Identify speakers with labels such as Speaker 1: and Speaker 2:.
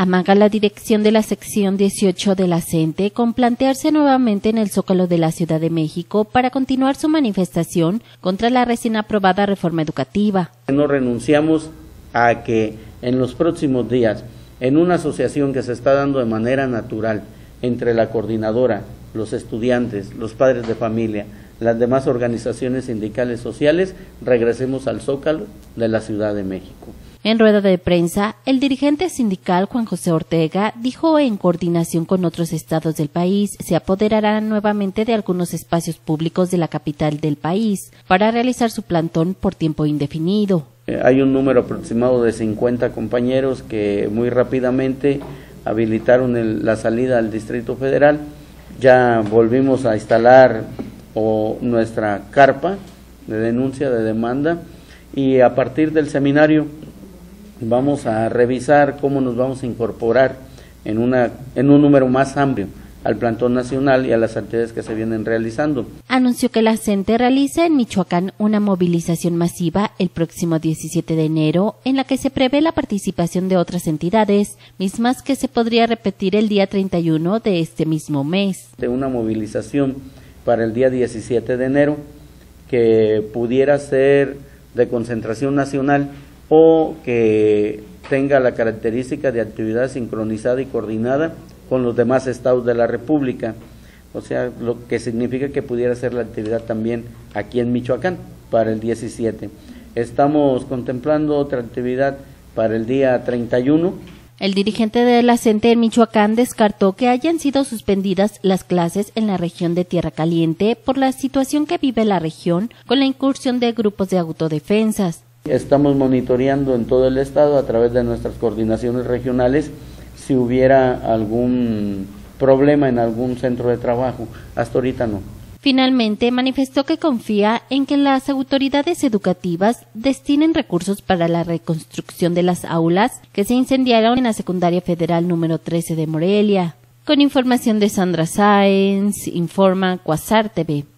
Speaker 1: Amaga la dirección de la sección 18 de la CENTE con plantearse nuevamente en el Zócalo de la Ciudad de México para continuar su manifestación contra la recién aprobada reforma educativa.
Speaker 2: No renunciamos a que en los próximos días, en una asociación que se está dando de manera natural entre la coordinadora, los estudiantes, los padres de familia, las demás organizaciones sindicales sociales, regresemos al Zócalo de la Ciudad de México.
Speaker 1: En rueda de prensa, el dirigente sindical Juan José Ortega dijo en coordinación con otros estados del país se apoderarán nuevamente de algunos espacios públicos de la capital del país para realizar su plantón por tiempo indefinido.
Speaker 2: Hay un número aproximado de 50 compañeros que muy rápidamente habilitaron la salida al Distrito Federal. Ya volvimos a instalar nuestra carpa de denuncia, de demanda, y a partir del seminario vamos a revisar cómo nos vamos a incorporar en un número más amplio al plantón nacional y a las actividades que se vienen realizando.
Speaker 1: Anunció que la CENTE realiza en Michoacán una movilización masiva el próximo 17 de enero, en la que se prevé la participación de otras entidades, mismas que se podría repetir el día 31 de este mismo mes.
Speaker 2: De una movilización para el día 17 de enero, que pudiera ser de concentración nacional o que tenga la característica de actividad sincronizada y coordinada con los demás estados de la República, o sea, lo que significa que pudiera ser la actividad también aquí en Michoacán para el 17. Estamos contemplando otra actividad para el día 31.
Speaker 1: El dirigente de la CENTE en Michoacán descartó que hayan sido suspendidas las clases en la región de Tierra Caliente por la situación que vive la región con la incursión de grupos de autodefensas.
Speaker 2: Estamos monitoreando en todo el estado a través de nuestras coordinaciones regionales si hubiera algún problema en algún centro de trabajo. Hasta ahorita no.
Speaker 1: Finalmente, manifestó que confía en que las autoridades educativas destinen recursos para la reconstrucción de las aulas que se incendiaron en la Secundaria Federal número 13 de Morelia. Con información de Sandra Sáenz, informa Quasar TV.